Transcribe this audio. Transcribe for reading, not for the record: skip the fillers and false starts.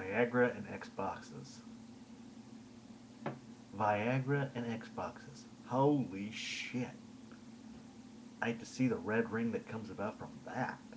Viagra and Xboxes. Viagra and Xboxes. Holy shit. I hate to see the red ring that comes about from that.